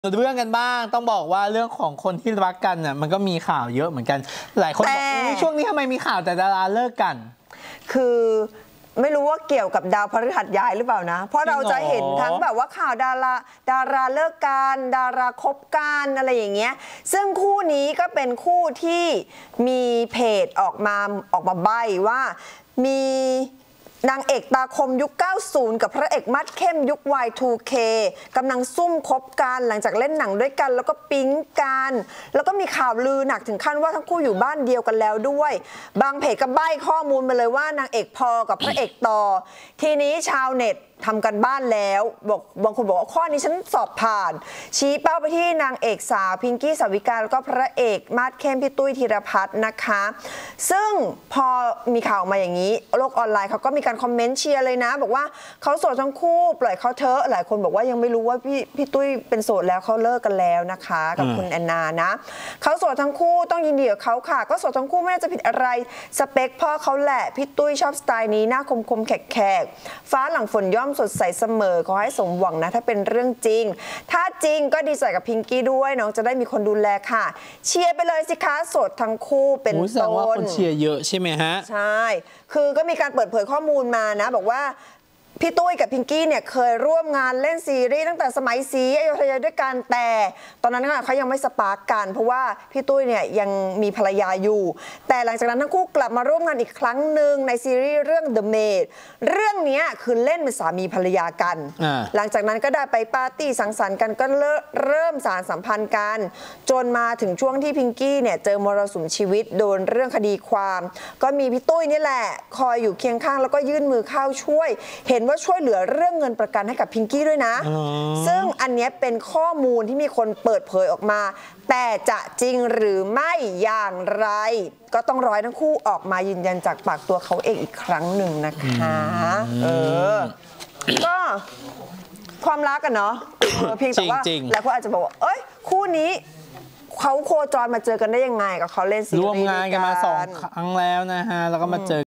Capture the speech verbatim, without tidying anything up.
เรื่องกันบ้างต้องบอกว่าเรื่องของคนที่รักกันน่ะมันก็มีข่าวเยอะเหมือนกันหลายคนบอกช่วงนี้ทำไมมีข่าวแต่ดาราเลิกกันคือไม่รู้ว่าเกี่ยวกับดาวพฤหัสย้ายหรือเปล่านะเพราะเราจะเห็นทั้งแบบว่าข่าวดาราดาราเลิกกันดาราคบกันอะไรอย่างเงี้ยซึ่งคู่นี้ก็เป็นคู่ที่มีเพจออกมาออกมาใบ้ว่ามีนางเอกตาคมยุค เก้าสิบ กับพระเอกมัดเข้มยุค วาย ทู เค กำลังซุ่มคบกันหลังจากเล่นหนังด้วยกันแล้วก็ปิ๊งกันแล้วก็มีข่าวลือหนักถึงขั้นว่าทั้งคู่อยู่บ้านเดียวกันแล้วด้วยบางเพจก็ใบ้ข้อมูลมาเลยว่านางเอกพอกับพระเอกต่อทีนี้ชาวเน็ตทำกันบ้านแล้วบอกบางคนบอกว่าข้อนี้ฉันสอบผ่านชี้เป้าไปที่นางเอกสาวพิงกี้สาวิกาแล้วก็พระเอกมาดเข้มพี่ตุ้ยธีรพัฒน์นะคะซึ่งพอมีข่าวมาอย่างนี้โลกออนไลน์เขาก็มีการคอมเมนต์เชียร์เลยนะบอกว่าเขาโสดทั้งคู่ปล่อยเขาเถอะหลายคนบอกว่ายังไม่รู้ว่าพี่พี่ตุ้ยเป็นโสดแล้วเขาเลิกกันแล้วนะคะกับคุณแอนนานะเขาโสดทั้งคู่ต้องยินดีกับเขาค่ะก็โสดทั้งคู่ไม่น่าจะผิดอะไรสเปคพ่อเขาแหละพี่ตุ้ยชอบสไตล์นี้หน้าคมคมแขกแขกฟ้าหลังฝนย่อมสดใสเสมอขอให้สมหวังนะถ้าเป็นเรื่องจริงถ้าจริงก็ดีใจกับพิงกี้ด้วยน้องจะได้มีคนดูแลค่ะเชียร์ไปเลยสิคะโสดทั้งคู่เป็นต้นว่าคนเชียร์เยอะใช่ไหมฮะใช่คือก็มีการเปิดเผยข้อมูลมานะบอกว่าพี่ตุ้ยกับพิงกี้เนี่ยเคยร่วมงานเล่นซีรีส์ตั้งแต่สมัยสีอยุธยาด้วยกันแต่ตอนนั้นเขายังไม่สปาร์กกันเพราะว่าพี่ตุ้ยเนี่ยยังมีภรรยาอยู่แต่หลังจากนั้นทั้งคู่กลับมาร่วมงานอีกครั้งหนึ่งในซีรีส์เรื่อง The Maid เรื่องนี้คือเล่นเป็นสามีภรรยากันหลังจากนั้นก็ได้ไปปาร์ตี้สังสรรค์กันก็เริ่มสานสัมพันธ์กันจนมาถึงช่วงที่พิงกี้เนี่ยเจอมรสุมชีวิตโดนเรื่องคดีความก็มีพี่ตุ้ยนี่แหละคอยอยู่เคียงข้างแล้วก็ยื่นมือเข้าช่วยเห็นว่าช่วยเหลือเรื่องเงินประกันให้กับพิงกี้ด้วยนะซึ่งอันนี้เป็นข้อมูลที่มีคนเปิดเผยออกมาแต่จะจริงหรือไม่อย่างไรก็ต้องรอทั้งคู่ออกมายืนยันจากปากตัวเขาเองอีกครั้งหนึ่งนะคะเออก็ความรักกันเนาะเพียงแต่ว่าหลายคนอาจจะบอกว่าเอ้ยคู่นี้เขาโคจรมาเจอกันได้ยังไงกับเขาเล่นซีรีส์ร่วมงานกันมาสองครั้งแล้วนะฮะแล้วก็มาเจอ